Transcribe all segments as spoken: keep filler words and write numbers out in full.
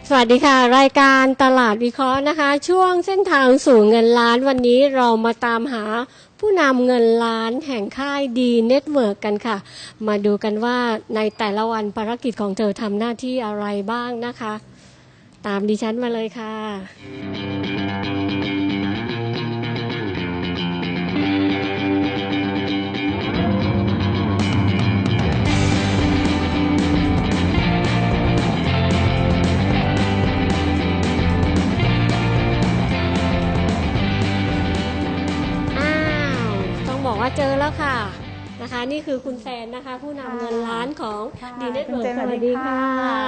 สวัสดีค่ะรายการตลาดวิเคราะห์นะคะช่วงเส้นทางสู่เงินล้านวันนี้เรามาตามหาผู้นำเงินล้านแห่งค่ายดีเน็ตเวิร์กกันค่ะมาดูกันว่าในแต่ละวันภารกิจของเธอทำหน้าที่อะไรบ้างนะคะตามดิฉันมาเลยค่ะว่าเจอแล้วค่ะนะคะนี่คือคุณแซนนะคะผู้นำเงินล้านของดีเน็ตเวิร์กสวัสดีค่ะ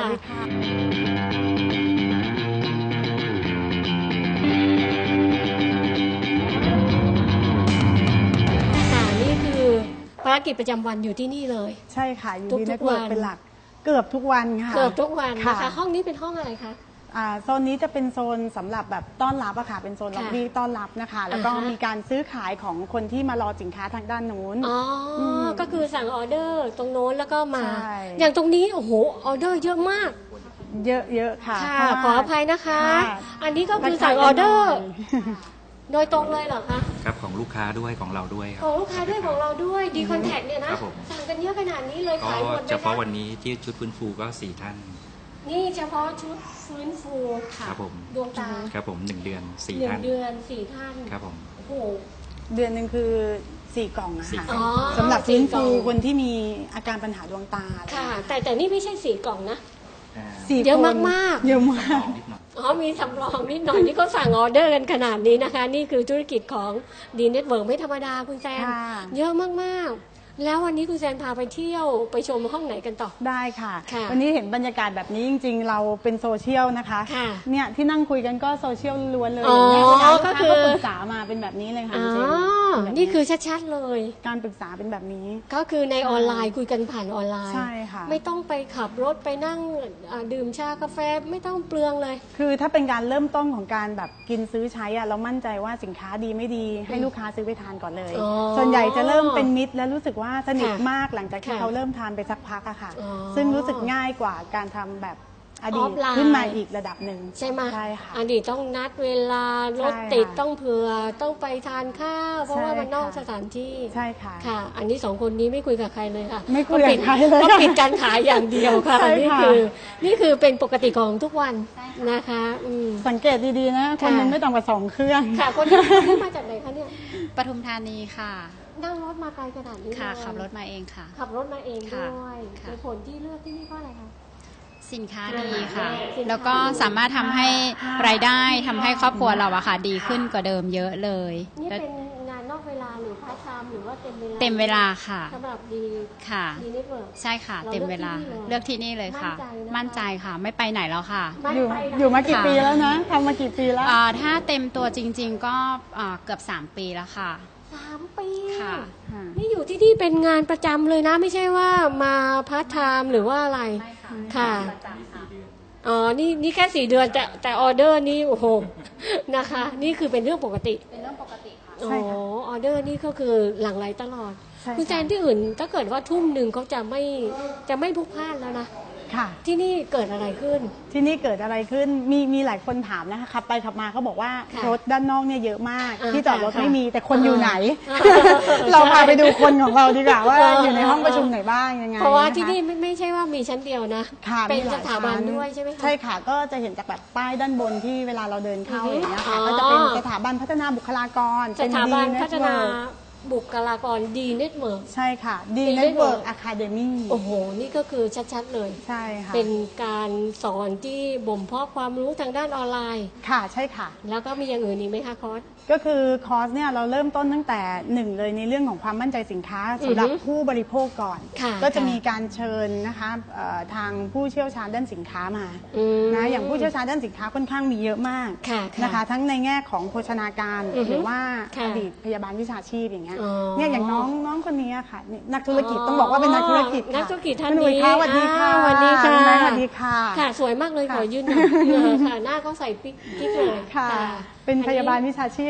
ค่ะนี่คือภารกิจประจำวันอยู่ที่นี่เลยใช่ค่ะอยู่ดีเน็ตเวิร์กเป็นหลักเกือบทุกวันค่ะเกือบทุกวันนะคะห้องนี้เป็นห้องอะไรคะโซนนี้จะเป็นโซนสำหรับแบบต้อนรับอะค่ะเป็นโซนล็อบบี้ต้อนรับนะคะแล้วก็มีการซื้อขายของคนที่มารอสินค้าทางด้านนู้นอ๋อก็คือสั่งออเดอร์ตรงโน้นแล้วก็มาอย่างตรงนี้โอ้โหออเดอร์เยอะมากเยอะเยอะค่ะขออภัยนะคะอันนี้ก็คือสั่งออเดอร์โดยตรงเลยเหรอคะครับของลูกค้าด้วยของเราด้วยของลูกค้าด้วยของเราด้วยดีคอนแทคเนี่ยนะสั่งกันเยอะขนาดนี้เลยขายหมดไหมคะเฉพาะวันนี้ที่ชุดฟื้นฟูก็สี่ท่านนี่เฉพาะชุดฟื้นฟูค่ะครับผมดวงตาครับผมหนึ่งเดือนสี่ท่านหนึ่งเดือนสี่ท่านครับผมโอ้โหเดือนหนึ่งคือสี่กล่องนะคะสำหรับฟื้นฟูคนที่มีอาการปัญหาดวงตาค่ะแต่แต่นี่ไม่ใช่สี่กล่องนะเยอะมากมากเยอะมากอ๋อมีสำรองนิดหน่อยที่เขาสั่งออเดอร์กันขนาดนี้นะคะนี่คือธุรกิจของดีเน็ตเวิร์กไม่ธรรมดาคุณแซมเยอะมากๆแล้ววันนี้คุณแซนพาไปเที่ยวไปชมห้องไหนกันต่อได้ค่ะวันนี้เห็นบรรยากาศแบบนี้จริงๆเราเป็นโซเชียลนะคะเนี่ยที่นั่งคุยกันก็โซเชียลล้วนเลยอ๋อก็คือปรึกษามาเป็นแบบนี้เลยค่ะอ๋อนี่คือชัดๆเลยการปรึกษาเป็นแบบนี้ก็คือในออนไลน์คุยกันผ่านออนไลน์ใช่ค่ะไม่ต้องไปขับรถไปนั่งดื่มชากาแฟไม่ต้องเปลืองเลยคือถ้าเป็นการเริ่มต้นของการแบบกินซื้อใช้อะเรามั่นใจว่าสินค้าดีไม่ดีให้ลูกค้าซื้อไปทานก่อนเลยส่วนใหญ่จะเริ่มเป็นมิตรและรู้สึกว่าสนิทมากหลังจากที่เขาเริ่มทานไปสักพักอะค่ะซึ่งรู้สึกง่ายกว่าการทำแบบอดีตขึ้นมาอีกระดับหนึ่งใช่ไหมใช่ค่ะอดีตต้องนัดเวลารถติดต้องเผื่อต้องไปทานข้าวเพราะว่ามันนอกสถานที่ใช่ค่ะค่ะอันนี้สองคนนี้ไม่คุยกับใครเลยค่ะไม่คุยกับใครเลยก็ปิดการขายอย่างเดียวค่ะนี่คือนี่คือเป็นปกติของทุกวันนะคะสังเกตดีๆนะคนนึงไม่ต่ำกว่าสองเครื่องค่ะคนนี้มาจากไหนคะเนี่ยปทุมธานีค่ะนั่งรถมาไกลขนาดนี้ค่ะขับรถมาเองค่ะขับรถมาเองด้วยเหตุผลที่เลือกที่นี่เพราะอะไรคะสินค้าดีค่ะแล้วก็สามารถทำให้รายได้ทำให้ครอบครัวเราอะค่ะดีขึ้นกว่าเดิมเยอะเลยนี่เป็นงานนอกเวลาหรือพาร์ทไทม์หรือว่าเต็มเวลาเต็มเวลาค่ะสำหรับดีค่ะดีเน็ตเวิร์กใช่ค่ะเต็มเวลาเลือกที่นี่เลยค่ะมั่นใจค่ะไม่ไปไหนแล้วค่ะอยู่อยู่มากี่ปีแล้วนะทำมากี่ปีแล้วถ้าเต็มตัวจริงๆก็เกือบสามปีแล้วค่ะสามปีค่ะนี่อยู่ที่นี่เป็นงานประจำเลยนะไม่ใช่ว่ามาพาร์ทไทม์หรือว่าอะไรค่ะอ๋อนี่นี่แค่สี่เดือนแต่แต่ออเดอร์นี่โอ้โหนะคะนี่คือเป็นเรื่องปกติเป็นเรื่องปกติค่ะอ๋อออเดอร์นี่ก็คือหลั่งไหลตลอดคุณแซนที่อื่นถ้าเกิดว่าทุ่มหนึ่งเขาจะไม่จะไม่พลุกพล่านแล้วนะที่นี่เกิดอะไรขึ้นที่นี่เกิดอะไรขึ้นมีมีหลายคนถามนะคะขับไปขับมาเขาบอกว่ารถด้านนอกเนี่ยเยอะมากที่จอดรถไม่มีแต่คนอยู่ไหนเราพาไปดูคนของเราดีกว่าว่าอยู่ในห้องประชุมไหนบ้างยังไงเพราะว่าที่นี่ไม่ไม่ใช่ว่ามีชั้นเดียวนะเป็นสถาบันด้วยใช่ไหมคะใช่ค่ะก็จะเห็นจากแบบป้ายด้านบนที่เวลาเราเดินเข้าอย่างเงี้ยค่ะก็จะเป็นสถาบันพัฒนาบุคลากรสถาบันพัฒนาบุคลากรดีเน็ตเวิร์กใช่ค่ะดีเน็ตเวิร์กอะคาเดมี่โอ้โหนี่ก็คือชัดๆเลยใช่ค่ะเป็นการสอนที่บ่มเพาะความรู้ทางด้านออนไลน์ค่ะใช่ค่ะแล้วก็มีอย่างอื่นอีกไหมคะคอร์สก็คือคอร์สเนี่ยเราเริ่มต้นตั้งแต่หนึ่งเลยในเรื่องของความมั่นใจสินค้าสำหรับผู้บริโภคก่อนก็จะมีการเชิญนะคะทางผู้เชี่ยวชาญด้านสินค้ามานะอย่างผู้เชี่ยวชาญด้านสินค้าค่อนข้างมีเยอะมากนะคะทั้งในแง่ของโภชนาการหรือว่าอดีตพยาบาลวิชาชีพอย่างเงี้ยเนี่ยอย่างน้องน้องคนนี้ค่ะนักธุรกิจต้องบอกว่าเป็นนักธุรกิจนักธุรกิจท่านนี้สวัสดีค่ะสวัสดีค่ะสวัสดีค่ะค่ะสวยมากเลยขอยืนค่ะหน้าเขาใส่ปิ๊กกิ๊กเลยค่ะเป็นพยาบาลวิชาชีพ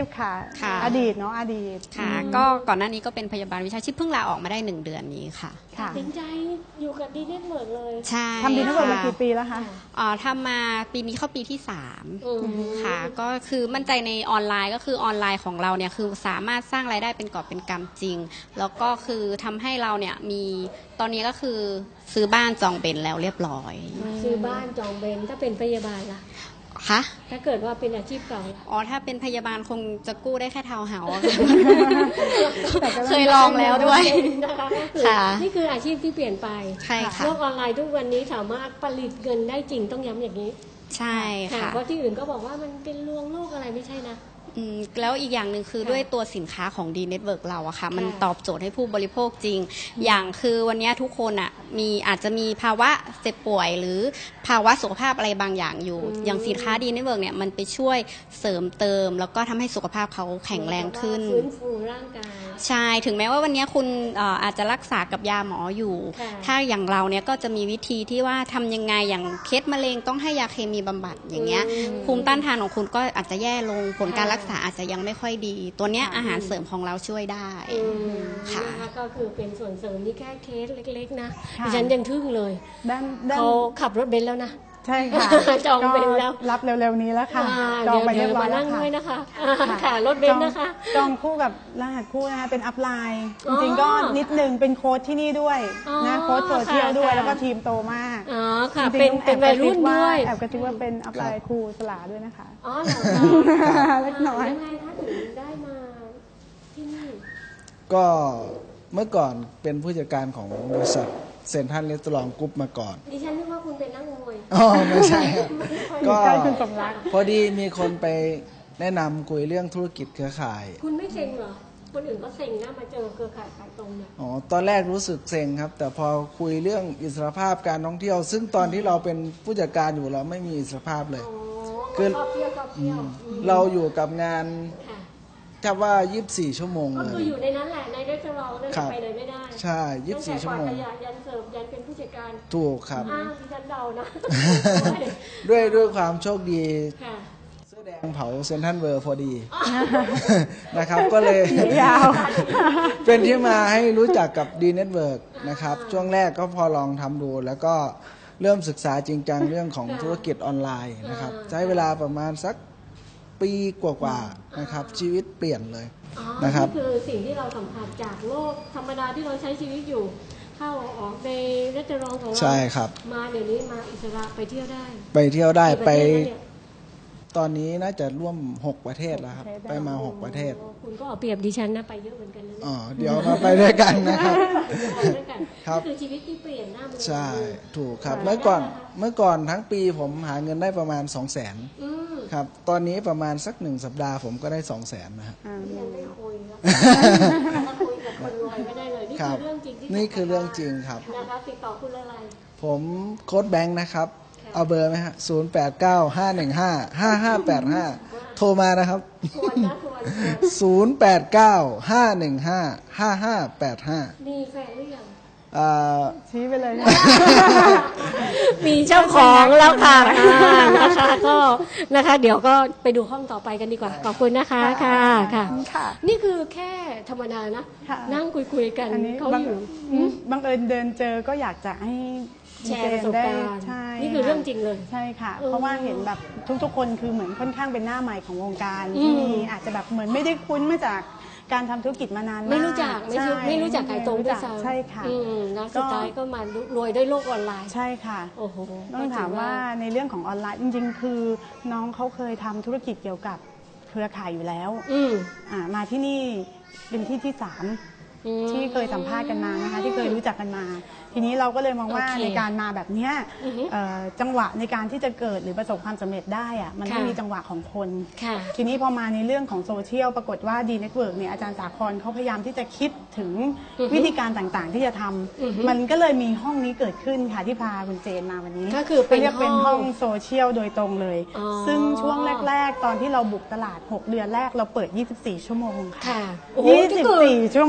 พค่ะค่ะอดีตเนาะอดีตค่ะก็ก่อนหน้านี้ก็เป็นพยาบาลวิชาชีพเพิ่งลาออกมาได้หนึ่งเดือนนี้ค่ะค่ะตัดสินใจอยู่กับดีเน็ตเวิร์กเลยใช่ทำดีทั้งหมดมาค่ะกี่ปีแล้วคะอ๋อทำมาปีนี้เข้าปีที่สามอืมค่ะก็คือมั่นใจในออนไลน์ก็คือออนไลน์ของเราเนี่ยคือสามารถสร้างรายได้เป็นกอบเป็นกำจริง แล้วก็คือทำให้เราเนี่ยมีตอนนี้ก็คือซื้อบ้านจองเป็นแล้วเรียบร้อยซื้อบ้านจองเบนถ้าเป็นพยาบาลล่ะคะถ้าเกิดว่าเป็นอาชีพเก่าล่ะอ๋อถ้าเป็นพยาบาลคงจะกู้ได้แค่ทาวน์เฮาส์อะแต่ก็เคยลองแล้วด้วยนะคะก็คือค่ะนี่คืออาชีพที่เปลี่ยนไปใช่ค่ะโลกออนไลน์ทุกวันนี้สามารถผลิตเงินได้จริงต้องย้ำอย่างนี้ใช่ค่ะเพราะที่อื่นก็บอกว่ามันเป็นลวงโลกอะไรไม่ใช่นะอืมแล้วอีกอย่างหนึ่งคือค่ะด้วยตัวสินค้าของ D Network เราอะค่ะมันค่ะตอบโจทย์ให้ผู้บริโภคจริง อย่างคือวันนี้ทุกคนอะมีอาจจะมีภาวะเจ็บป่วย หรือภาวะสุขภาพอะไรบางอย่างอยู่อืมอย่างสินค้า D Network เนี่ยมันไปช่วยเสริมเติม แล้วก็ทำให้สุขภาพเขาแข็งแรงขึ้นฟื้นฟูร่างกายใช่ถึงแม้ว่าวันนี้คุณเอ่ออาจจะรักษากับยาหมออยู่ค่ะถ้าอย่างเราเนี่ยก็จะมีวิธีที่ว่าทำยังไงอย่างเคสมะเร็งต้องให้ยาเคมีบำบัดอย่างเงี้ยอืมภูมิต้านทานของคุณก็อาจจะแย่ลงผลการค่ะรักษาอาจจะยังไม่ค่อยดี ตัวเนี้ยค่ะอาหารเสริมของเราช่วยได้อืมค่ะนะคะก็คือเป็นส่วนเสริมนี่แค่เคสเล็ก ๆ นะค่ะดิฉันยังทึ่งเลยด้านด้านเขาขับรถเบนซ์แล้วนะใช่ค่ะจองเป็นแล้วก็รับเร็วๆนี้แล้วค่ะอ่าจองไปเดี๋เรียยว บร้อมายแล้นั่วงค่ะด้วยนะคะอ่าค่ะรถเบนซ์นะคะจองคู่กับรหัสคู่นะคะเป็นอัพไลน์อ๋จอริงๆก็นิดนึงเป็นโค้ดที่นี่ด้วยอ๋อนะโค้ดโซเชียลค่ะด้วยค่ะแล้วก็ทีมโตมากอ๋อค่ะจริเป็นงๆเป็นวัยรุ่นด้วยแอบกระซิบว่าเป็นอัพไลน์ครูสลาด้วยนะคะอ๋อเหรอคะเล็กน้อยยังไงคะถึงได้มาที่นี่ก็เมื่อก่อนเป็นผู้จัดการของบริษัทเซ็นทรัลเรสตอรองกรุ๊ปมาก่อนดิฉันนึกว่าคุณเป็นนักมวยอ๋อไม่ใช่ครับก็ใกล้คุณสมรักพอดีมีคนไปแนะนำคุยเรื่องธุรกิจเครือข่ายคุณไม่เซ็งเหรอ คนอื่นก็เซ็งนะมาเจอเครือข่ายขายตรงเนี่ยอ๋อตอนแรกรู้สึกเซ็งครับ แต่พอคุยเรื่องอิสรภาพการท่องเที่ยว ซึ่งตอนที่เราเป็นผู้จัดการอยู่เราไม่มีอิสรภาพเลยอ๋อคือชอบเที่ยวชอบเที่ยวมเราอยู่กับงานค่ะแทบว่ายี่สิบสี่ชั่วโมงก็เลคือย อยู่ในนั้นแหละในรีสอร์ทนั่นครับไปไหนไม่ได้ใช่ยี่สิบสี่ชั่วโมงตั้แต่กาดขยะยันเสิร์ฟยันเป็นผู้จัดการถูกครับอ้าวดิฉันเดานะด้วยด้วยความโชคดีค่ะเสื้อแดงเผาเซนทรัลเวิร์พอดี นะครับก็เลยยาวเป็นที่มาให้รู้จักกับ D Network นะครับช่วงแรกก็พอลองทำดู แล้วก็เริ่มศึกษาจริงจังเรื่องของธุรกิจออนไลน์นะครับอ่าใช้เวลาประมาณสักปีกว่าๆนะครับชีวิตเปลี่ยนเลยอ๋อนะครับนี่คือสิ่งที่เราสัมผัสจากโลกธรรมดาที่เราใช้ชีวิตอยู่ เข้าออกในรีสอร์ทของเราใช่ครับมาเดี๋ยวนี้มาอิสระไปเที่ยวได้ไปเที่ยวได้กี่ไประเทศแล้วเนี่ยตอนนี้น่าจะร่วมหกประเทศแล้วครับหกประเทศไปมาหกประเทศโอ้คุณก็เอาเปรียบดิฉันนะไปเยอะเหมือนกันนะเนี่ยอ๋อเดี๋ยวมาไปด้วยกันนะครับไปด้วยกันครับนี่คือชีวิตที่เปลี่ยนหน้ามือใช่ถูกครับ เมื่อก่อนเมื่อก่อนทั้งปีผมหาเงินได้ประมาณสองแสนอืมครับตอนนี้ประมาณสักหนึ่งสัปดาห์ผมก็ได้สองแสนนะครับอ่ายังไม่คุยแล้วถ้าคุยกับคนรวยไม่ได้เลยนี่ครัคืบอเรื่องจริงที่นี่คือเรื่องจริงครับนะคะติดต่อคุณอะไรผมโค้ดแบงค์นะครับ เอาเบอร์ไหมฮะศูนย์แปดเก้าห้าหนึ่งห้าห้าห้าแปดห้าโทรมานะครับทวนนะทวนทวนศูนย์แปดเก้าห้าหนึ่งห้าห้าห้าแปดห้ามีแฟนหรือยังอ่าชี้ไปเลยมีเจ้าของแล้วค่ะอ่านะคะก็นะคะ เดี๋ยวก็ไปดูห้องต่อไปกันดีกว่า ขอบคุณนะคะค่ะค่ะค่ะนี่คือแค่ธรรมดานะค่ะนั่งคุยๆกันอันนี้เขาบังอยู่อืมบังเอิญเดินเจอก็อยากจะให้แชร์ประสบการณ์ใช่นี่คือเรื่องจริงเลยใช่ค่ะเออเพราะว่าเห็นแบบทุกๆ คนคือเหมือนค่อนข้างเป็นหน้าใหม่ของวงการอืมที่มีอาจจะแบบเหมือนไม่ได้คุ้นมาจากการทำธุรกิจมานานมากไม่รู้จักไม่ใช่ใช่ไม่รู้จักขายตรงด้วยซ้ำใช่ค่ะอืมแล้วสุดท้ายก็มารวยด้วยโลกออนไลน์ใช่ค่ะโอ้โหต้องถามว่าในเรื่องของออนไลน์จริงๆ คือน้องเขาเคยทำธุรกิจเกี่ยวกับเครือข่ายอยู่แล้วอืมอ่ามาที่นี่เป็นที่ที่สามอืมที่เคยสัมภาษณ์กันมานะคะที่เคยรู้จักกันมา ทีนี้เราก็เลยมองว่าโอเคในการมาแบบเนี้ยอือฮึเอ่อจังหวะในการที่จะเกิดหรือประสบความสำเร็จได้อะมันค่ะต้องมีจังหวะของคนค่ะทีนี้พอมาในเรื่องของโซเชียลปรากฏว่า D Network เนี่ยอาจารย์สาครเขาพยายามที่จะคิดถึงอือฮึวิธีการต่างๆ ที่จะทอือฮึำมันก็เลยมีห้องนี้เกิดขึ้นค่ะที่พาคุณเจนมาวันนี้ก็คือเป็นเรียกเป็นห้ห้ออง งโซเชียลโดยตรงเลยอ๋อซึ่งช่วงแรก ๆ ตอนที่เราบุกตลาดหกเดือนแรกเราเปิดยี่สิบสี่ชั่วโมงค่ะค่ะโอ้โหยี่ก็สิบคือสี่ชั่วโมง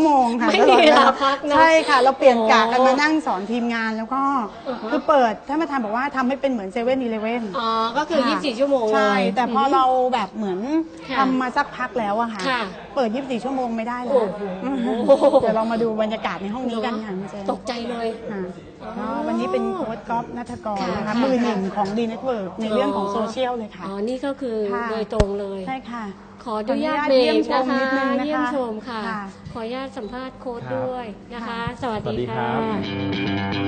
ค่ะไม่มีเวลาพักเนอะใช่ค่ะ เราเปลี่ยนกะกันมานั่งสอนทีมงานแล้วก็คือเปิดท่านประธานบอกว่าทำให้เป็นเหมือนเซเว่นอีเลฟเว่นอ๋อก็คือยี่สิบสี่ชั่วโมงเลยใช่แต่พอเราแบบเหมือนค่ะทำมาสักพักแล้วอะค่ะค่ะเปิดยี่สิบสี่ชั่วโมงไม่ได้แล้โอ้วโหเดี๋ยวเรามาดูบรรยากาศในห้องนี้กันค่ะคุณเจนตกใจเลยค่ะอ๋อก็วันนี้เป็นโค้ชก๊อฟนัทกรค่ะนะคะค่ะมือหนึ่งของดีเน็ตเวิร์กในเรื่องของโซเชียลเลยค่ะอ๋อนี่ก็คือค่ะโดยตรงเลยใช่ค่ะขออนุญาตขออนุญาตเบรเยี่ยกมชนะมคะนิดนึงนะคะเยี่ยมชมค่ะค่ะขออนุญาตสัมภาษณ์โค้ดครับด้วยนะคะ สวัสสวัสดีดีคค่ะรับ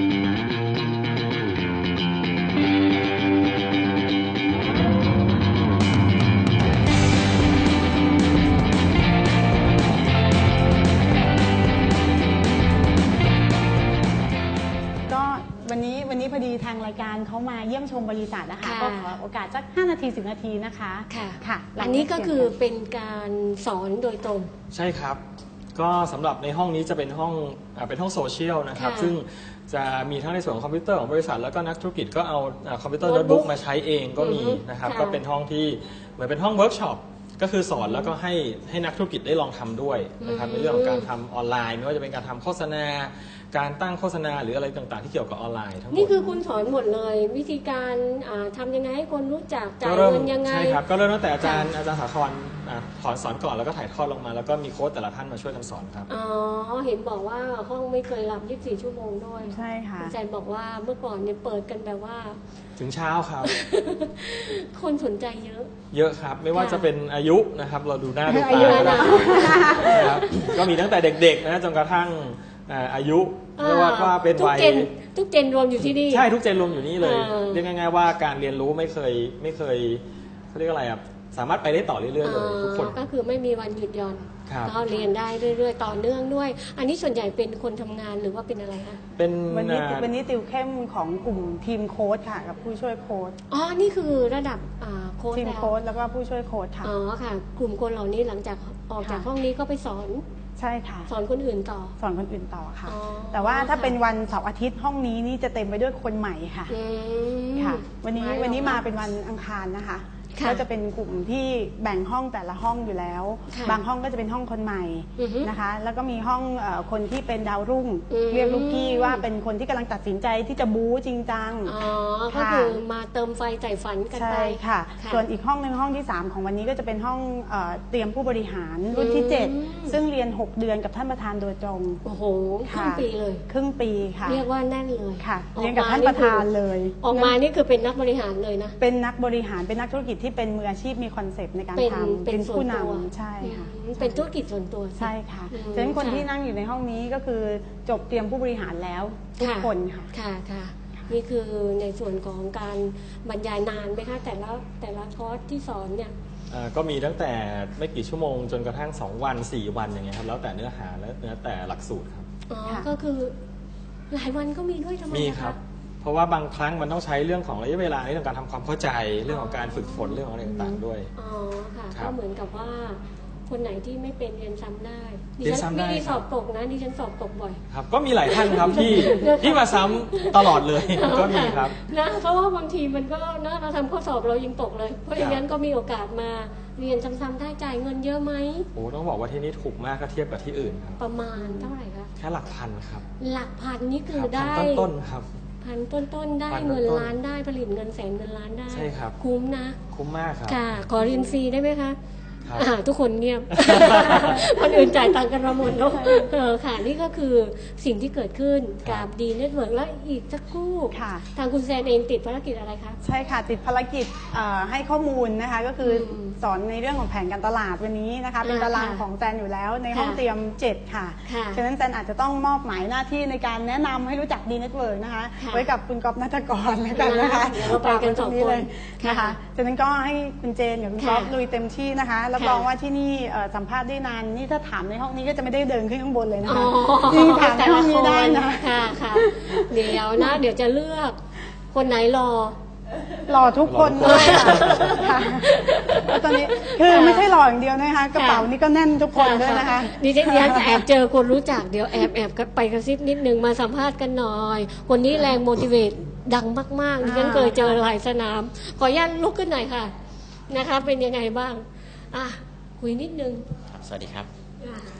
ก็วันนี้วันนี้พอดีทางรายการเขามาเยี่ยมชมบริษัทนะคะค่ะก็ขอโอกาสสักห้านาทีสิบนาทีนะคะค่ะค่ะอันนี้ก็คือเป็นการสอนโดยตรงใช่ครับ ก็สำหรับในห้องนี้จะเป็นห้องอ่าเป็นห้องโซเชียลนะครับค่ะซึ่งจะมีทั้งในส่วนของคอมพิวเตอร์ของบริษัทแล้วก็นักธุรกิจก็เอาอ่าคอมพิวเตอร์โน้โน้ตตบุ๊บุ๊กกมาใช้เองก็มีอือฮึนะครับค่ะก็เป็นห้องที่เหมือนเป็นห้องเวิร์กช็อปก็คือสอนแล้วก็ให้ให้นักธุรกิจได้ลองทำด้วยนะครับอืมในเรื่องของการทำออนไลน์ไม่ว่าจะเป็นการทำโฆษณา การตั้งโฆษณาหรืออะไรต่างๆ ที่เกี่ยวกับออนไลน์ทั้งหมดนี่คือคุณสอนหมดเลย วิธีการอ่าทำยังไงให้คนรู้จักจ่ายก็เริ่มเงินยังไงใช่ครับก็เริ่มตั้งแต่อาจารย์อาจารย์สาครอ่าสอนสอนก่อนแล้วก็ถ่ายทอดลงมา แล้วก็มีโค้ชแต่ละท่านมาช่วยกันสอนครับอ๋อเห็นบอกว่าห้องไม่เคยรับยี่สิบสี่ชั่วโมงด้วยใช่ค่ะอาจารย์บอกว่าเมื่อก่อนเนี่ยเปิดกันแบบว่าถึงเช้าครับคนสนใจเยอะเยอะครับ ไม่ว่าค่ะจะเป็นอายุนะครับ เราดูหน้าดูอาตายุก็ได้นะนะครับก็มีตั้งแต่เด็กๆนะจนกระทั่งอ่าอายุเรียกว่าว่าเป็นทุกวัยเจนทุกเจนรวมอยู่ที่นี่ใช่ทุกเจนรวมอยู่นี่เลยเออเรียกง่ายๆว่าการเรียนรู้ไม่เคยไม่เคยเขาเรียกอะไรอ่ะสามารถไปได้ต่อเรื่อยๆเลยทุกคนก็คือไม่มีวันหยุดหย่อนครับก็เรียนได้เรื่อยๆ ต่อเนื่องด้วย อันนี้ส่วนใหญ่เป็นคนทำงานหรือว่าเป็นอะไรคะเป็นวันนี้อ่าวันนี้ติวเข้มของกลุ่มทีมโค้ชค่ะกับผู้ช่วยโค้ชอ๋อ นี่คือระดับอ่าโค้ชทีมแล้วโค้ชแล้วก็ผู้ช่วยโค้ชค่ะอ๋อค่ะ กลุ่มคนเหล่านี้หลังจากออกจากค่ะห้องนี้ก็ไปสอนใช่ค่ะสอนคนอื่นต่อสอนคนอื่นต่อค่ะอ๋อแต่ว่าถ้าค่ะเป็นวันเสาร์อาทิตย์ห้องนี้นี่จะเต็มไปด้วยคนใหม่ค่ะอืมค่ะ วันนี้ไแล้ววันนี้มาเป็นวันอังคารนะคะค่ะก็จะเป็นกลุ่มที่แบ่งห้องแต่ละห้องอยู่แล้วค่ะบางห้องก็จะเป็นห้องคนใหม่อือฮึนะคะ แล้วก็มีห้องเอ่อคนที่เป็นดาวรุ่งอืมเรียกลูกกี้ว่าเป็นคนที่กำลังตัดสินใจที่จะบู๊จริงจังอ๋อ ก็ค่ะคือมาเติมไฟใส่ฝันกันไปใช่ค่ะค่ะส่วนอีกห้องหนึ่งห้องที่ สาม ของวันนี้ก็จะเป็นห้องเอ่อเตรียมผู้บริหารรุ่นที่อืมเจ็ด ซึ่งเรียน หก เดือนกับท่านประธานโดยตรงโอ้โหครึ่ค่ะงปีเลยครึ่งปีค่ะเรียกว่าแน่นเลยค่ะออเรียนกับท่านประธานเลยออกมานี่คือเป็นนักบริหารเลยนะเป็นนักบริหารเป็นนักธุรกิจที่เป็นมืออาชีพมีคอนเซปต์ในการเป็นทำเป็นส่วนผู้ตัวนำใช่ค่ะอืมเป็นธุรกิจส่วนตัวสิใช่ค่ะอืมฉะนั้นคนค่ะที่นั่งอยู่ในห้องนี้ก็คือจบเตรียมผู้บริหารแล้วทุกคนค่ะค่ะค่ะ นี่คือในส่วนของการบรรยายนานไหมคะแต่ละแต่ละคอร์สที่สอนเนี่ยอ่าก็มีตั้งแต่ไม่กี่ชั่วโมงจนกระทั่งสองวันสี่วันอย่างเงี้ยครับแล้วแต่เนื้อหาและเนื้อแต่หลักสูตรครับอ๋อค่ะก็คือหลายวันก็มีด้วยทำไมมีอะะครับ เพราะว่าบางครั้งมันต้องใช้เรื่องของระยะเวลาในเรื่องการทำความเข้าใจเรื่องของการฝึกฝนเรื่องของอะไรต่างๆด้วยอ๋อค่ะครัก็บเหมือนกับว่า คนไหนที่ไม่เป็นเรียนซ้ำได้ดิเรียนฉัซ้ำได้ไม่ได้คสรัอบ บตกนะดิฉันสอบตกบ่อยครับก็มีหลายท่านครับที่ที่มาซ้ำตลอดเลยก็มีครับนะเพราะว่าบางทีมันก็นะเราทำข้อสอบเรายังตกเลย เพราะอย่างนั้นก็มีโอกาสมาเรียนซ้ำๆได้จ่ายเงินเยอะไหมโอ้ต้องบอกว่าที่นี่ถูกมากถ้าเทียบกับที่อื่นครับประมาณเท่าไหร่คะแค่หลักพันครับหลักพันนี่คือครับได้พันต้นๆครับพันต้นๆได้พันต้นๆเงินล้านได้ผลิตเงินแสนเงินล้านได้ใช่ครับคุ้มนะคุ้มมากครับค่ะ ขอเรียนฟรีได้ไหมคะครับอ่าทุกคนเงียบ คนอื่นจ่ายตังค์กันมาหมดแล้วเออค่ะ นี่ก็คือสิ่งที่เกิดขึ้นกับดีเน็ตเวิร์กแล้วอีกสักครู่ค่ะทางคุณแซนเองติดภารกิจอะไรคะใช่ค่ะติดภารกิจเอ่อให้ข้อมูลนะคะก็คืออมสอนในเรื่องของแผนการตลาดวันนี้นะคะเป็นอ่าตารางค่ะของแซนอยู่แล้วในห้องค่ะเตรียมเจ็ดค่ะค่ะฉะนั้นแซนอาจจะต้องมอบหมายหน้าที่ในการแนะนำให้รู้จักดีเน็ตเวิร์กนะคะค่ะไว้กับคุณก๊อฟนัทกรแล้วกันนะคะเดี๋ยวเราไปกันสองคนเลยนะค่ะคะฉะนั้นก็ให้คุณเจนกับคุณก๊อฟค่ะลุยเต็มที่นะคะรับค่ะรองว่าที่นี่เอ่อสัมภาษณ์ได้นานนี่ถ้าถามในห้องนี้ก็จะไม่ได้เดินขึ้นข้างบนเลยนะอ๋อคะจริงถามในห้องนี้ได้นะค่ะค่ะ เดี๋ยวนะ เดี๋ยวจะเลือกคนไหนรอหล่อทุกคนเลยค่ะแล้วตอนนี้คือไม่ใช่หล่ออย่างเดียวนะคะกระเป๋านี่ก็แน่นทุกคนด้วยนะคะดิฉันดิฉันจะแอบเจอคนรู้จักเดี๋ยวแอบแอบไปกระซิบนิดนึงมาสัมภาษณ์กันหน่อย คนนี้แรงโมดิเวตดังมากๆดิฉันเคยเจอหลายสนาม ขออนุญาตลุกขึ้นหน่อยค่ะนะคะ เป็นยังไงบ้างอ่ะคุยนิดนึงครับสวัสดีครับอ่ะ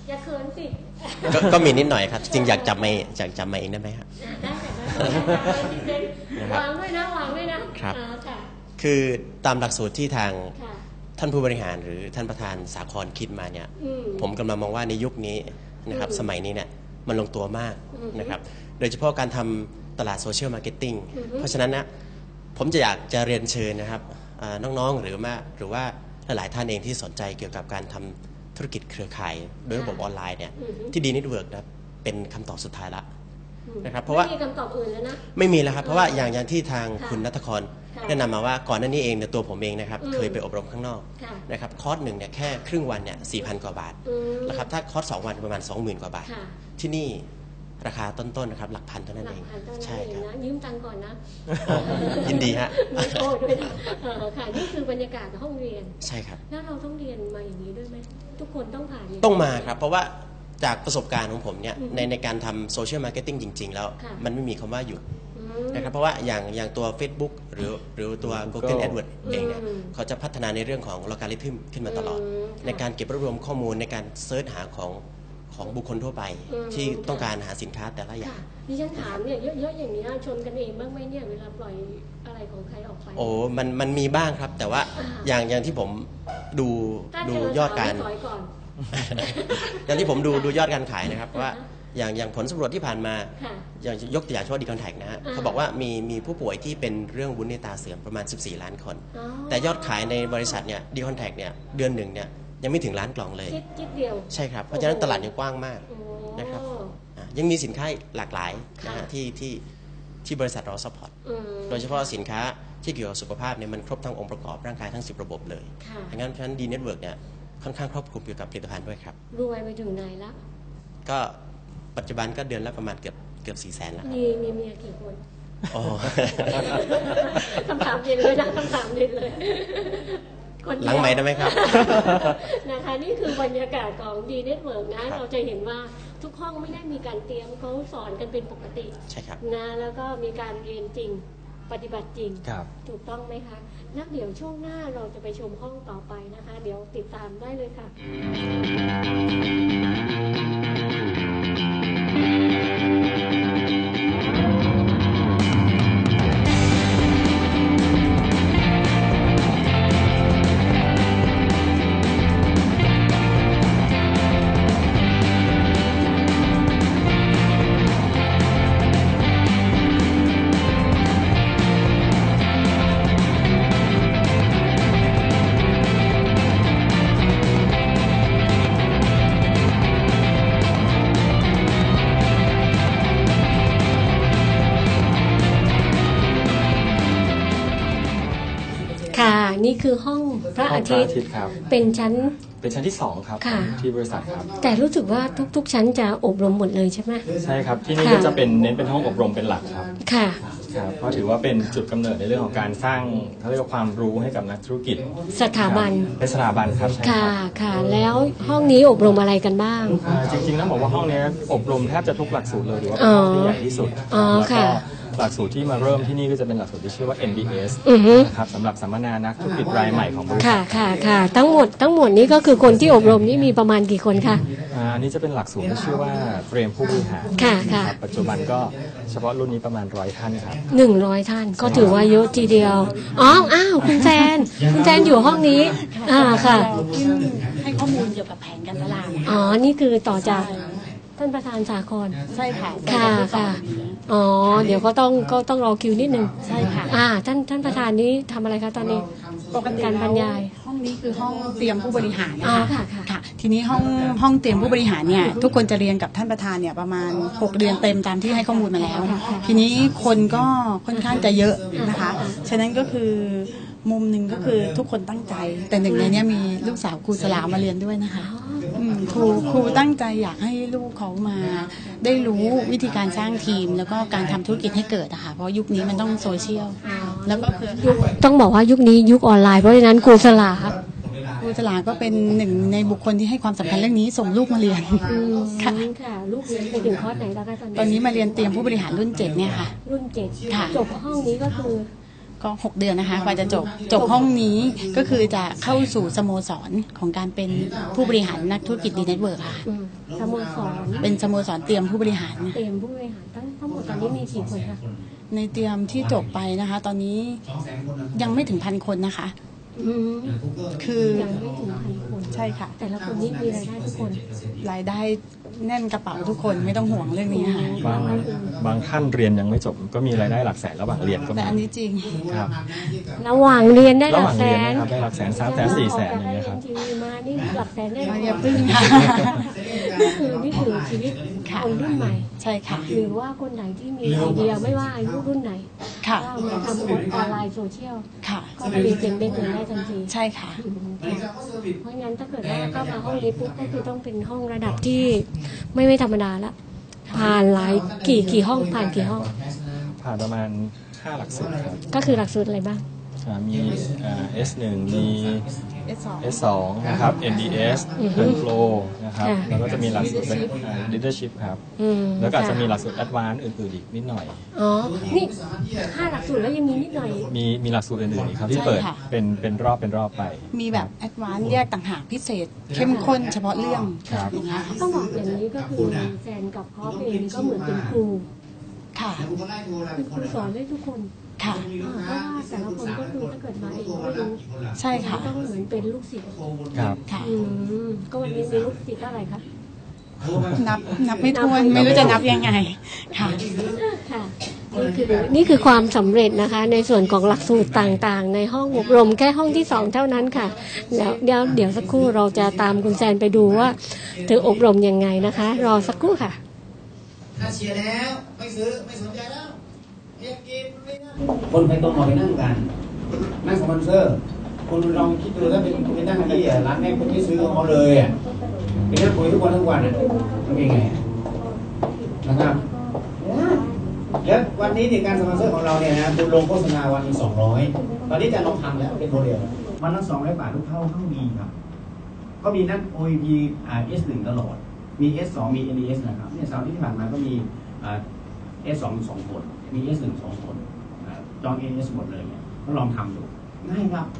อย่าเขินสิก็ก็มีนิดหน่อยครับ จริงอยากจับไม่อยากจับมาเองได้ไหมครับได้แต่ได้วางด้วยนะวางด้วยนะครับค่ะคือตามหลักสูตรที่ทางค่ะท่านผู้บริหารหรือท่านประธานสาครคิดมาเนี่ยอืมผมกำลังมองว่าในยุคนี้นะครับอืมสมัยนี้เนี่ยมันลงตัวมากอืมนะครับโดยเฉพาะการทำตลาดโซเชียลมาร์เก็ตติ้งอืมเพราะฉะนั้นนะผมจะอยากจะเรียนเชิญนะครับอ่าน้องๆหรือมาหรือว่าหลายๆท่านเองที่สนใจเกี่ยวกับการทำธุรกิจเครือข่ายโดยระบบออนไลน์เนี่ยอืมที่ดีเน็ตเวิร์กนะเป็นคำตอบสุดท้ายละอืมนะครับเพราะว่าไม่มีคำตอบอื่นแล้วนะไม่มีแล้วครับเพราะว่าอย่างอย่างที่ทางค่ะคุณณัฐกรค่ะแนะนำมาว่าก่อนหน้านี้เองเนี่ยตัวผมเองนะครับอืมเคยไปอบรมข้างนอกค่ะนะครับคอร์สหนึ่งเนี่ยแค่ครึ่งวันเนี่ยสี่พันกว่าบาทอืมนะครับถ้าคอร์สสองวันประมาณ สองหมื่น กว่าบาทค่ะที่นี่ราคาต้นๆนะครับหลักพันเท่านั้นหลัเอก งพันเท่านั้นใช่เอคงรับนะยืมตังค์ก่อนนะยินดีฮะไม่โทษด้วยนะเออค่ะนี่คือบรรยากาศห้องเรียนใช่ครับแล้วเราต้องเรียนมาอย่างนี้ด้วยไหมทุกคนต้องผ่านย่นี้ต้องมาครับเพราะว่าจากประสบการณ์ของผมเนี่ยอืมในในการทำโซเชียลมาร์เก็ตติ้งจริง ๆ แล้วค่ะมันไม่มีคำว่าหยุดอืมนะครับเพราะว่าอย่างอย่างตัว Facebook หรือหรือตัว Google AdWords เองเนี่ยอืมเขาจะพัฒนาในเรื่องของลอการิทึมขึ้นมาตลอดอืมค่ะในการเก็บรวบรวมข้อมูลในการเซิร์ชหาของของบุคคลทั่วไปอืมที่ต้องการหาสินค้าแต่ละอย่าค่ะงดิฉันถามเนี่ยเยอะๆอย่างนี้ยชนกันเองบ้างไหมเนี่ยเวลาปล่อยอะไรของใครออกไปโอ้มันมันมีบ้างครับ แต่ว่าอ่าอย่างอย่างที่ผมดูถ้าดูเจอยอดการสวไม่ถอยก่อนอย่างที่ผมดูดูยอดการขายนะครับว่าอย่างอย่างผลสำรวจที่ผ่านมาค่ะอย่างยกตัวอย่างเฉพาะดีคอนแทคนะฮะอ่าเขาบอกว่ามีมีผู้ป่วยที่เป็นเรื่องวุ้นในตาเสื่อมประมาณสิบสี่ล้านคนอ๋อแต่ยอดขายในบริษัทเนี่ยดีคอนแทคเนี่ยเดือนหนึ่งเนี่ยยังไม่ถึงล้านกล่องเลยจิ๊ดจิ๊ดเดียวใช่ครับ เพราะฉะนั้นตลาดยังกว้างมากโอ้นะครับอ่ะยังมีสินค้าหลากหลายนะค่ะฮะที่ที่ที่บริษัทเราซัพพอร์ตอืมโดยเฉพาะสินค้าที่เกี่ยวกับสุขภาพเนี่ยมันครบทั้งองค์ประกอบร่างกายทั้งสิบระบบเลยค่ะดังนั้นเพราะฉะนั้นดีเน็ตเวิร์กเนี่ยค่อนข้างครอบคลุมเกี่ยวกับผลิตภัณฑ์ด้วยครับรวยไปถึงไหนละก็ปัจจุบันก็เดือนละประมาณเกือบเกือบสี่แสนแล้วครับมีมีเมียกี่คนโอ้คำถามเย็นเลยนะคำถามเย็นเลยคนเดียวหลังไหมค์ได้ไหมครับนะคะนี่คือบรรยากาศของดีเน็ตเวิร์กนะครับเราจะเห็นว่าทุกห้องไม่ได้มีการเตรียมเขาสอนกันเป็นปกติใช่ครับนะแล้วก็มีการเรียนจริงปฏิบัติจริงครับถูกต้องไหมคะนักเดี๋ยวช่วงหน้าเราจะไปชมห้องต่อไปนะคะ เดี๋ยวติดตามได้เลยค่ะ ค่ะนี่คือห้องพระห้ออางพระทิตย์อาทิตย์ครับเป็นชั้นเป็นชั้นที่สองครับค่ะที่บริษัทครับแต่รู้สึกว่าทุกๆ ชั้นจะอบรมหมดเลยใช่ไหมใช่ครับที่นี่ค่ะก็จะเป็นเน้นเป็นห้องอบรมเป็นหลักครับค่ะครับเพราะถือว่าเป็นจุดกำเนิดในเรื่องของการสร้างเขาเรียกว่าความรู้ให้กับนักธุรกิจสถาบันครับเป็นสถาบันครับใช่คค่ะรับค่ะ แล้วห้องนี้อบรมอะไรกันบ้างอ่าจริงๆต้องบอกว่าห้องนี้อบรมแทบจะทุกหลักสูตรเลยหรือว่าเป็นอ๋อห้องที่ใหญ่ที่สุดอ๋อแล้วก็ค่ะหลักสูตรที่มาเริ่มที่นี่ก็จะเป็นหลักสูตรที่ชื่อว่า เอ็น บี เอสอือฮึนะครับสำหรับสัมมนานักธุรกิจรายใหม่ของบริษัค่ะทค่ะค่ะทั้งหมดทั้งหมดนี้ก็คือคนที่อบรมนี่มีประมาณกี่คนคะอ่าอันนี้จะเป็นหลักสูตรที่ชื่อว่าเตรียมผู้บริหารค่ะค่ะรับปัจจุบันก็เฉพาะรุ่นนี้ประมาณร้อยท่านครับหนึ่งร้อยท่านก็ถือว่าเยอะทีเดียวอ๋ออ้าวคุณแซนคุณแซนอยู่ห้องนี้อ่าค่ะเราที่ให้ข้อมูลเกี่ยวกับแผนการตลาดอ๋อนี่คือต่อจากท่านประธานสาครใช่ค่ะค่ะค่ะอ๋อเดี๋ยวก็ต้องก็ต้องรอคิวนิดนึงใช่ค่ะอ่าท่านท่านประธานนี้ทำอะไรคะตอนนี้ปกติการบรรยายห้องนี้คือห้องเตรียมผู้บริหารอ๋นะอคะค่ะค่ะค่ะ ทีนี้ห้องห้องเตรียมผู้บริหารเนี่ยทุกคนจะเรียนกับท่านประธานเนี่ยประมาณหกเดือนเต็มตามที่ให้ข้อมูลมาแล้ว ทีนี้คนก็ค่อนข้างจะเยอะนะคะ ฉะนั้นก็คือมุมหนึ่งก็คือทุกคนตั้งใจ แต่หนึ่งในเนี้ยมีลูกสาวครูสลามาเรียนด้วยนะคะอืมครูครูตั้งใจอยากให้ลูกเขามา ได้รู้วิธีการสร้างทีม แล้วก็การทำธุรกิจให้เกิดอะค่ะเพราะยุคนี้มันต้องโซเชียลแล้วก็คือยุคต้องบอกว่ายุคนี้ยุคออนไลน์เพราะฉะนั้นครูสลาครูสลาก็เป็นหนึ่งในบุคคลที่ให้ความสำคัญเรื่องนี้ส่งลูกมาเรียนอืมค่ะค่ะลูกเรียนไปถึงคอร์สไหนแล้วคะตอนนี้ตอนนี้มาเรียนเตรียมผู้บริหารรุ่นเจ็ดเนี่ยค่ะรุ่นเจ็ดค่ะจบห้องนี้ก็คือก็หกเดือนนะคะกว่าจะจบจบห้องนี้ก็คือจะเข้าสู่สโมสรของการเป็นผู้บริหารนักธุรกิจดีเน็ตเวิร์กค่ะสโมสรเป็นสโมสรเตรียมผู้บริหารเตรียมผู้บริหารทั้งทั้งหมดตอนนี้มีกี่คนคะในเตรียมที่จบไปนะคะตอนนี้ยังไม่ถึงพันคนนะคะคือยังไม่ถึงพันคนใช่ค่ะแต่ละคนนี้มีรายได้ทุกคนรายได้แน่นกระเป๋าทุกคนไม่ต้องห่วงเรื่องนี้ค่ะบางบางท่านเรียนยังไม่จบก็มีรายได้หลักแสนระหว่างเรียนก็มีแต่อันนี้จริงครับระหว่างเรียนได้หลักแสนครับได้หลักแสนสามแสนสี่แสนอย่างเงี้ยครับมานี่หลักแสนได้อย่าพึ่งค่ะนี่คือนี่คือชีวิตคนรุ่นใหม่ใช่ค่ะหรือว่าคนไหนที่มีไอเดียไม่ว่าอายุรุ่นไหนค่ะมาทำออนไลน์โซเชียลค่ะก็เปลี่ยนเป็นเด้งเงินได้ทันทีใช่ค่ะเพราะงั้นถ้าเกิดว่าเข้ามาห้องนี้ปุ๊บก็คือต้องเป็นห้องระดับที่ไม่ไม่ธรรมดาละผ่านหลายกี่กี่ห้องผ่านกี่ห้องผ่านประมาณห้าหลักสูตรครับก็คือหลักสูตรอะไรบ้างมี เอส หนึ่ง มี เอส สอง นะครับ เอ็น ดี เอส Flow นะครับแล้วก็จะมีหลักสูตร Leadership ครับแล้วก็จะมีหลักสูตร Advanced อื่นๆอีกนิดหน่อยอ๋อนี่ห้าหลักสูตรแล้วยังมีนิดหน่อยมีมีหลักสูตรอื่นๆอีกครับที่เปิดเป็นเป็นรอบเป็นรอบไปมีแบบ Advanced แยกต่างหากพิเศษเข้มข้นเฉพาะเรื่องต้องบอกอย่างนี้ก็คือแซนกับพ่อเองก็เหมือนเป็นครูค่ะคือครูสอนให้ทุกคนค่ะเพราะว่าแต่ละคนก็คือถ้าเกิดมาเองไม่รู้ใช่ค่ะต้องเหมือนเป็นลูกศิษย์ครับค่ะก็วันนี้มีลูกศิษย์อะไรคะนับนับไม่ถ้วนไม่รู้จะนับยังไงค่ะค่ะนี่คือนี่คือความสำเร็จนะคะในส่วนของหลักสูตรต่างๆในห้องอบรมแค่ห้องที่สองเท่านั้นค่ะแล้วเดี๋ยวเดี๋ยวสักครู่เราจะตามคุณแซนไปดูว่าเธออบรมยังไงนะคะรอสักครู่ค่ะถ้าเชียร์แล้วไม่ซื้อไม่สนใจแล้วคนไปตรงมาไปนั่งกันนั่งสปอนเซอร์คุณลองคิดดูถ้าเป็นเป็นนั่งที่ร้านแม่คนที่ซื้อเขาเลยอ่ะไปนั่งคุยทุกวันทุกวันอ่ะทำยังไงนะครับแล้ววันนี้ในการสปอนเซอร์ของเราเนี่ยนะคุณลงโฆษณาวันสองร้อยตอนนี้จะลองทำแล้วเป็นโมเดลวันละสองร้อยบาททุกเท่าเข้ามีครับก็มีนัด โอ อี พี อ่า เอส หนึ่ง ตลอดมี เอส สอง มี เอ็น ดี เอส นะครับเนี่ยเสาร์ที่ผ่านมาก็มีอ่า เอส สอง สองคนมี เอส หนึ่ง สองคนจอง เอ เอส หมดเลยเนี่ยก็ลองทำดูง่ายครับ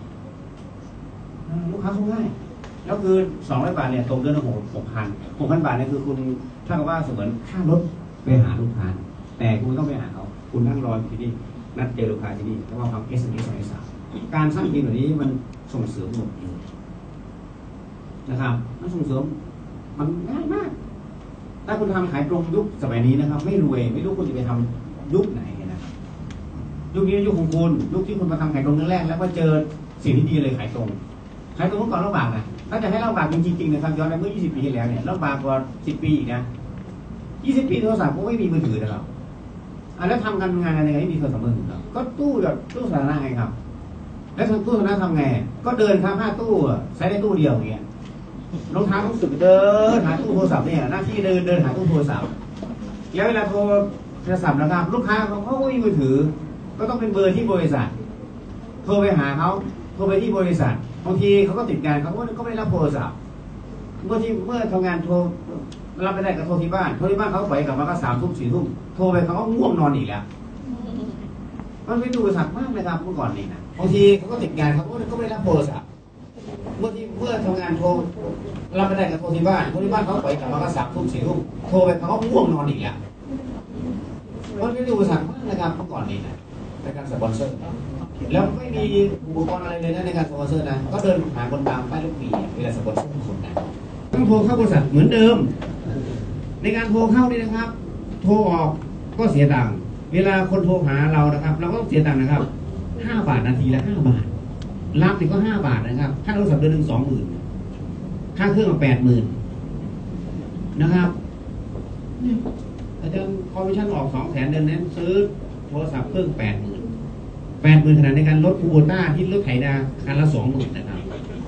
ลูกค้าเขาง่ายแล้วคือสองร้อยบาทเนี่ยตรงเดือนละหกพันหกพันบาทเนี่ยคือคุณถ้ากับว่าเสมือนค่ารถไปหาลูกค้าแต่คุณต้องไปหาเขาคุณนั่งรอที่นี่นัดเจอลูกค้าที่นี่แล้วก็ทำ เอส เอส เอส การสร้างทีมแบบนี้มันส่งเสริมหมดเลยนะครับมันส่งเสริมมันง่ายมากถ้าคุณทำขายตรงยุคสมัยนี้นะครับไม่รวยไม่รู้คุณจะไปทำยุคไหนนะครับยุคนี้ยุคของคุณยุคที่คุณมาทำขายตรงแรกแล้วก็เจอสิ่งที่ดีเลยขายตรงขายตรงเมื่อก่อนลำบากนะถ้าจะให้ลำบากจริงๆนะครับย้อนไปเมื่อยี่สิบปีที่แล้วเนี่ยลำบากกว่าสิบปีอีกนะยี่สิบปีโทรศัพท์ก็ไม่มีมือถือนะครับอ่ะแล้วทำกันงานอะไรไม่มีโทรศัพท์มือถือก็ตู้แบบตู้สาธารณะไงครับแล้วตู้สาธารณะทำไงก็เดินข้ามห้าตู้ใช้ได้ตู้เดียวอย่างเงี้ยรองเท้าต้องสึกเดินหาตู้โทรศัพท์เนี่ยหน้าที่เดินเดินหาตู้โทรศัพท์แล้วเวลาโทรโทรศัพท์นะครับลูกค้าเขาเขาไม่มีมือถือก็ต้องเป็นเบอร์ที่บริษัทโทรไปหาเขาโทรไปที่บริษัทบางทีเขาก็ติดงานเขาก็ไม่รับโทรศัพท์เมื่อที่เมื่อทำงานโทรรับไม่ได้ก็โทรที่บ้านโทรที่บ้านเขาปล่อยกลับมาก็สามทุ่มสี่ทุ่มโทรไปเขาก็ง่วงนอนอีกแล้วมันไม่ดูบริษัทมากเลยครับเมื่อก่อนนี่นะบางทีเขาก็ติดงานเขาก็ไม่รับโทรศัพท์เมื่อที่เมื่อทำงานโทรรับไม่ได้กับโทรที่บ้านโทรที่บ้านเขาปล่อยกลับมาก็สามทุ่มสี่ทุ่มโทรไปเขาก็ง่วงนอนอีกแล้วมันไม่ดูบริษัทมากนะครับเมื่อก่อนนี่นะในการสปอนเซอร์แล้วไม่มีอุปกรณ์อะไรเลยนะในการสปอนเซอร์นะก็เดินหาคนตามป้ายลูกปีเวลาสปอนเซอร์คนนะต้องโทรเข้าบริษัทเหมือนเดิมในการโทรเข้านี่นะครับโทรออกก็เสียตังค์เวลาคนโทรหาเรานะครับเราก็ต้องเสียตังค์นะครับห้าบาทนาทีละห้าบาทรับนี่ก็ห้าบาทนะครับค่าโทรศัพท์เดือนหนึ่งสองหมื่นค่าเครื่องมาแปดหมื่นนะครับอาจารย์คอมมิชชั่นออกสองแสนเดือนนั้นซื้อโทรศัพท์เครื่องแปดหมื่นแปดหมื่นขนาดในการลดคูโบต้าที่ลดไถนาคันละสองหมื่นนะครับ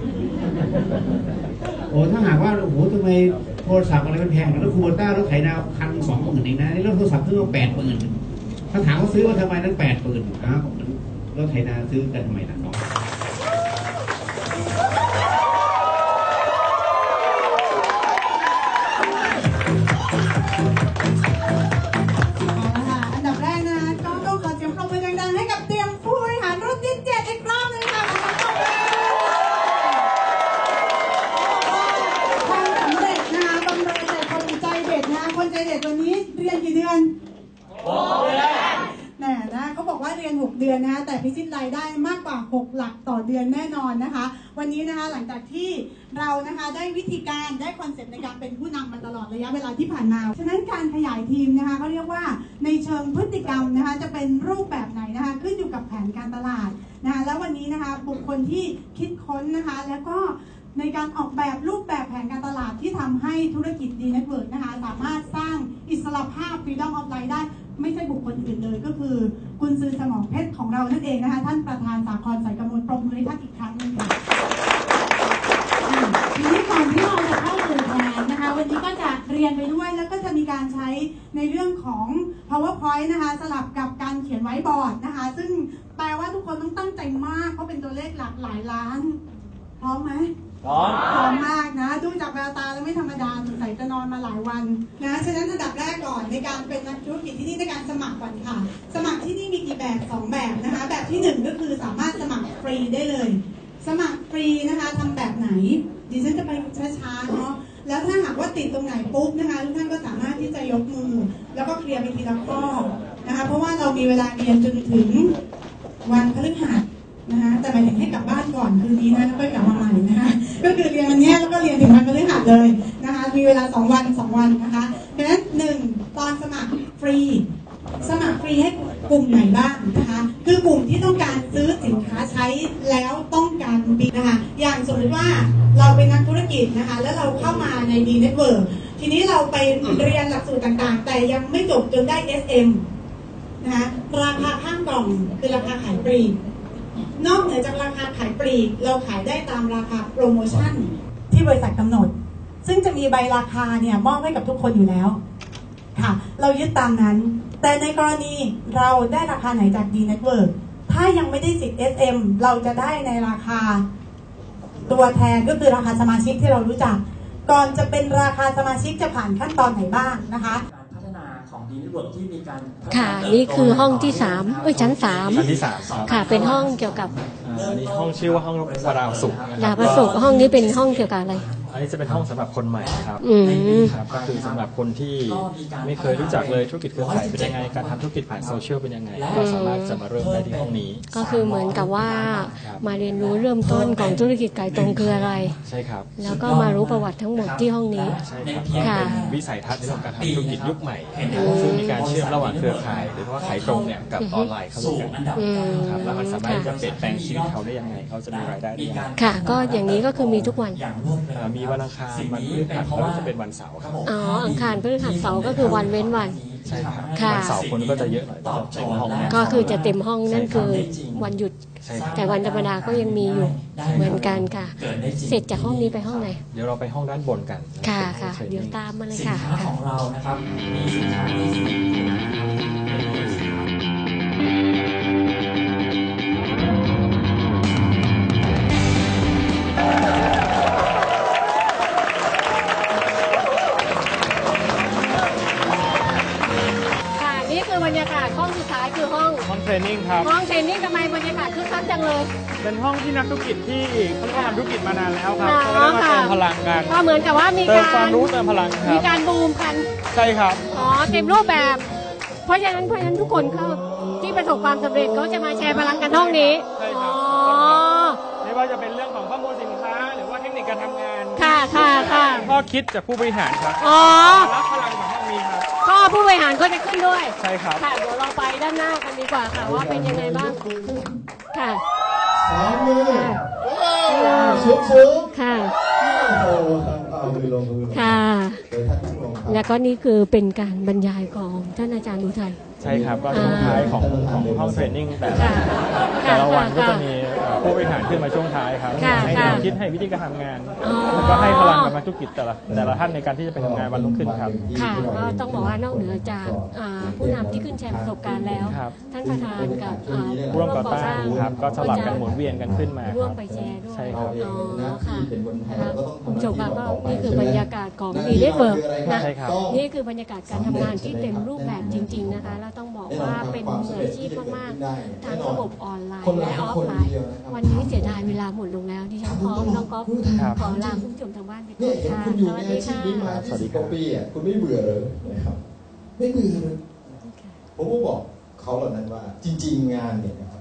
โอ้ถ้าหากว่าโอ้โหทำไมโทรศัพท์อะไรมันแพงลดคูโบต้ารถไถนาคันสองหมื่นเองนะนี่รถโทรศัพท์เครื่องแปดหมื่นถ้าถามว่าซื้อว่าทำไมนั้นแปดหมื่นครับรถไถนาซื้อกันทำไมนะน้องอันดับแรกนะก็ต้องขอเสียงปรบมือดังๆให้กับเตรียมผู้บริอนนะคะแต่พิชิตรายได้มากกว่าหกหลักต่อเดือนแน่นอนนะคะวันนี้นะคะหลังจากที่เรานะคะได้วิธีการได้คอนเซ็ปต์ในการเป็นผู้นำมาตลอดระยะเวลาที่ผ่านมาฉะนั้นการขยายทีมนะคะเขาเรียกว่าในเชิงพฤติกรรมนะคะจะเป็นรูปแบบไหนนะคะขึ้นอยู่กับแผนการตลาดนะคะแล้ววันนี้นะคะบุคคลที่คิดค้นนะคะแล้วก็ในการออกแบบรูปแบบแผนการตลาดที่ทำให้ธุรกิจ D Network นะคะสามารถสร้างอิสรภาพ Freedom of Life ได้ไม่ใช่บุคคลอื่นเลยก็คือกุญซือสมองเพชรของเรานั่นเองนะคะท่านประธานสาครสายกำมลปรบมือให้ท่านอีกครั้งนึงค่ะทีนี้ก่อนที่เราจะเข้าสู่แผนนะคะวันนี้ก็จะเรียนไปด้วยแล้วก็จะมีการใช้ในเรื่องของ PowerPoint นะคะสลับกับการเขียนไว้บอร์ดนะคะซึ่งแปลว่าทุกคนต้องตั้งใจมากเพราะเป็นตัวเลขหลักหลายล้านพร้อมไหมพร้อมพร้อมมากนะดูจากแววตาแล้วไม่ธรรมดาสงสัยจะนอนมาหลายวันนะฉะนั้นอันดับแรกก่อนในการเป็นนักธุรกิจที่นี่ในการสมัครก่อนค่ะสมัครที่นี่มีกี่แบบสองแบบนะคะแบบที่หนึ่งก็คือสามารถสมัครฟรีได้เลยสมัครฟรีนะคะทำแบบไหนดิฉันจะไปช้าๆเนาะแล้วถ้าหากว่าติดตรงไหนปุ๊บนะคะทุกท่านก็สามารถที่จะยกมือแล้วก็เคลียร์ไปทีละข้อนะคะเพราะว่าเรามีเวลาเรียนจนถึงวันพฤหัสนะคะแต่หมายถึงให้กลับบ้านก่อนคืนนี้นะแล้วก็กลับมาใหม่นะคะก็คือเรียนวันนี้แล้วก็เรียนถึงวันพฤหัสเลยนะคะมีเวลาสองวันสองวันนะคะเพราะฉะนั้นหนึ่งตอนสมัครฟรีสมัครฟรีให้กลุ่มไหนบ้างนะคะคือกลุ่มที่ต้องการซื้อสินค้าใช้แล้วต้องการบินนะคะอย่างสมมติว่าเราเป็นนักธุรกิจนะคะแล้วเราเข้ามาใน D Network ทีนี้เราไปเรียนหลักสูตรต่างๆแต่ยังไม่จบจนได้ เอส เอ็ม นะคะราคาข้างกล่องคือราคาขายปลีกนอกเหนือจากราคาขายปลีกเราขายได้ตามราคาโปรโมชั่นที่บริษัทกำหนดซึ่งจะมีใบราคาเนี่ยมอบให้กับทุกคนอยู่แล้วค่ะเรายึดตามนั้นแต่ในกรณีเราได้ราคาไหนจาก D Network ถ้ายังไม่ได้สิทธิ์ เอส เอ็ม เราจะได้ในราคาตัวแทนก็คือราคาสมาชิกที่เรารู้จักก่อนจะเป็นราคาสมาชิกจะผ่านขั้นตอนไหนบ้างนะคะค่ะนี่คือห้องที่สามเอ้ยชั้นสามชั้นที่สามค่ะเป็นห้องเกี่ยวกับอันนี้ห้องชื่อว่าห้องดาวสุขดาวสุขห้องนี้เป็นห้องเกี่ยวกับอะไรอันนี้จะเป็นห้องสำหรับคนใหม่ครับครับก็คือสำหรับคนที่ไม่เคยรู้จักเลยธุรกิจเครือข่ายเป็นยังไงการทำธุรกิจผ่านโซเชียลเป็นยังไงก็สามารถจะมาเริ่มได้ที่ห้องนี้ก็คือเหมือนกับว่ามาเรียนรู้เริ่มต้นของธุรกิจขายตรงคืออะไรใช่ครับแล้วก็มารู้ประวัติทั้งหมดที่ห้องนี้ใช่ครับเป็นวิสัยทัศน์ในเรื่องการทำธุรกิจยุคใหม่ซึ่งมีการเชื่อมระหว่างเครือข่ายหรือว่าขายตรงเนี่ยกับออนไลน์เข้าด้วยกันครับแล้วมันสามารถจะเปลี่ยนแปลงชีวิตเขาได้ยังไงเขาจะมีรายได้ได้ยังไงค่ะก็อย่างนี้ก็คือมีทุกวันมีวันอังคารวันพฤหัสแล้วจะเป็นวันเสาร์ครับอ๋ออังคารพฤหัสเสาร์ก็คือวันเว้นวันใช่ครับวันเสาร์คนก็จะเยอะหน่อยก็จะเต็มห้องก็คือจะเต็มห้องนั่นคือวันหยุดแต่วันธรรมดาก็ยังมีอยู่เหมือนกันค่ะเสร็จจากห้องนี้ไปห้องไหนเดี๋ยวเราไปห้องด้านบนกันค่ะค่ะเดี๋ยวตามมาเลยค่ะสินค้าของเรานะครับมีสินค้าที่บรรยากาศห้องสุดท้ายคือห้องห้องเทรนนิ่งครับห้องเทรนนิ่งทำไมบรรยากาศคึกคักจังเลยเป็นห้องที่นักธุรกิจที่เขาทำธุรกิจมานานแล้วครับเขาได้มาเติมพลังกันก็เหมือนกับว่ามีการเติมความรู้เติมพลังครับมีการบูมกันใช่ครับอ๋อเต็มรูปแบบเพราะฉะนั้นเพราะฉะนั้นทุกคนเขาที่ประสบความสำเร็จเขาจะมาแชร์พลังกันห้องนี้ใช่ครับไม่ว่าจะเป็นเรื่องของข้อมูลสินค้าหรือว่าเทคนิคการทำงานค่ะค่ะค่ะข้อคิดจากผู้บริหารครับอ๋อรับพลังของห้องนี้ครับก็ผู้บริหารก็จะขึ้นด้วยใช่ครับค่ะเดี๋ยวเราไปด้านหน้ากันดีกว่าค่ะว่าเป็นยังไงบ้างค่ะสามมือสูงสูงค่ะเอามือลงมือค่ะแล้วก็นี่คือเป็นการบรรยายของท่านอาจารย์อุทัยใช่ครับก็ช่วงท้ายของของห้องเทรนนิ่งแต่ละแต่ละวันก็จะมีผู้บริหารขึ้นมาช่วงท้ายครับให้แนวคิดให้วิธีการทำงานแล้วก็ให้พลังกับนักธุรกิจแต่ละแต่ละท่านในการที่จะไปทำงานวันรุ่งขึ้นครับค่ะก็ต้องบอกว่านอกเหนือจากผู้นำที่ขึ้นแชร์ประสบการณ์แล้วท่านประธานกับร่วมก่อตั้งครับก็สลับกันหมุนเวียนกันขึ้นมาร่วมไปแชร์ด้วยใช่ครับอ๋อค่ะคุณผู้ชมก็นี่คือบรรยากาศของ D Network นะนี่คือบรรยากาศการทำงานที่เต็มรูปแบบจริงๆนะคะแล้วต้องบอกว่าเป็นมืออาชีพมากๆทั้งระบบออนไลน์และออฟไลน์วันนี้เสียดายเวลาหมดลงแล้วที่ฉันพร้อมน้องก๊อฟขอลาคุณผู้ชมทางบ้านไปก่อนค่ะคุณอยู่ในอาชีพนี้มาสวัสดีครับปีอ่ะคุณไม่เบื่อเลยนะครับไม่เบื่อเลยผมก็บอกเขาเหล่านั้นว่าจริงๆงานเนี่ยนะครับ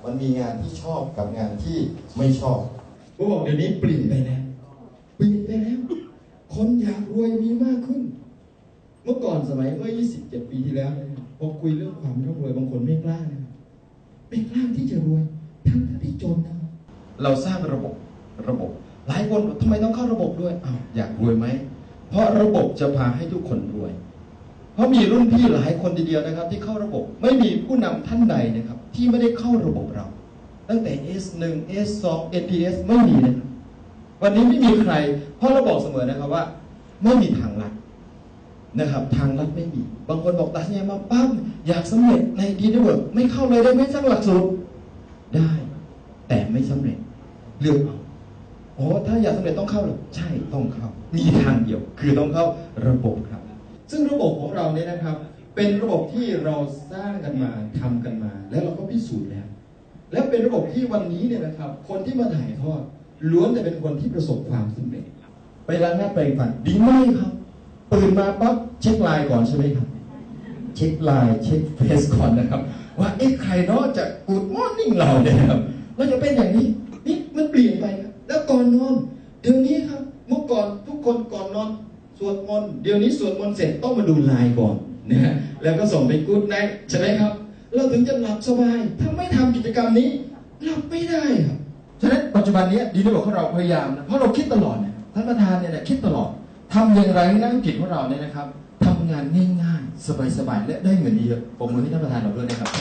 มันมีงานที่ชอบกับงานที่ไม่ชอบผมบอกเดี๋ยวนี้เปลี่ยนไปแล้วเปลี่ยนไปแล้วคนอยากรวยมีมากขึ้นเมื่อก่อนสมัยเมื่อยี่สิบเจ็ดปีที่แล้วนะครับพอคุยเรื่องความร่ำรวยบางคนไม่กล้านะครับไม่กล้าที่จะรวยทั้งที่จนนะครับเราสร้างระบบระบบหลายคนทำไมต้องเข้าระบบด้วยอ้าวอยากรวยไหมเพราะระบบจะพาให้ทุกคนรวยเพราะมีรุ่นพี่หลายคนทีเดียวนะครับที่เข้าระบบไม่มีผู้นำท่านใดนะครับที่ไม่ได้เข้าระบบเราตั้งแต่ เอส หนึ่ง เอส สอง เอ็น ดี เอส ไม่มีนะครับวันนี้ไม่มีใครเพราะเราบอกเสมอนะครับว่าไม่มีทางลัดนะครับทางลัดไม่มีบางคนบอกตัดสินใจมาปั๊บอยากสำเร็จในดีเน็ตเวิร์กไม่เข้าเลยได้ไหมสักหลักสูตรได้แต่ไม่สำเร็จเลือกเอาอ๋อถ้าอยากสำเร็จต้องเข้าหรือใช่ต้องเข้ามีทางเดียวคือต้องเข้าระบบครับซึ่งระบบของเราเนี่ยนะครับเป็นระบบที่เราสร้างกันมาทำกันมาแล้วเราก็พิสูจน์แล้วและเป็นระบบที่วันนี้เนี่ยนะครับคนที่มาถ่ายทอดล้วนแต่เป็นคนที่ประสบความสำเร็จไปล้างหน้าแปรงฟันดีไหมครับตื่นมาปั๊บเช็คไลน์ก่อนใช่ไหมครับเช็คไลน์เช็คเฟซก่อนนะครับว่าเอ๊ะใครเนาะจะกูดมอร์นิ่งเราเนี่ยครับเราจะเป็นอย่างนี้นี่มันเปลี่ยนไปครับแล้วก่อนนอนเดี๋ยวนี้ครับเมื่อก่อนทุกคนก่อนนอนสวดมนต์เดี๋ยวนี้สวดมนต์เสร็จต้องมาดูไลน์ก่อนนะฮะแล้วก็ส่งไปกู๊ดไนท์ใช่ไหมครับเราถึงจะหลับสบายถ้าไม่ทำกิจกรรมนี้หลับไม่ได้ครับฉะนั้นปัจจุบันนี้ดีที่บอกของเราพยายามนะเพราะเราคิดตลอดนะท่านประธานเนี่ยคิดตลอดทำอย่างไรให้นักธุรกิจของเราเนี่ยนะครับทำงานง่ายๆสบายๆและได้เงินเยอะๆผมมือให้ท่านประธานเราด้วยนะครับ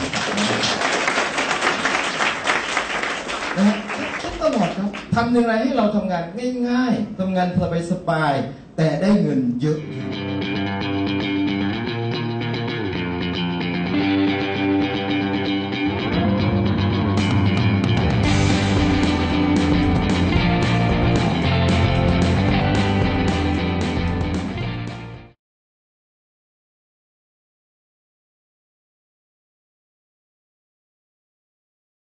นะฮะคิดตลอดครับทำอย่างไรให้เราทำงานง่ายๆทำงานสบายๆแต่ได้เงินเยอะ